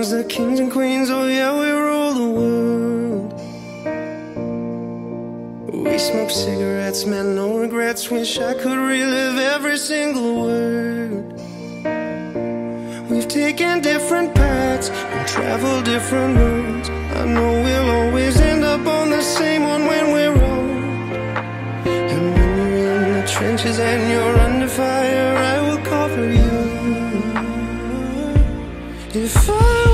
'cause the kings and queens, oh yeah, we rule the world. We smoke cigarettes, man, no regrets. Wish I could relive every single word. We've taken different paths and traveled different roads. I know we'll always end up on the same one when we're old. And when you're in the trenches and you're under fire, I will cover you. If I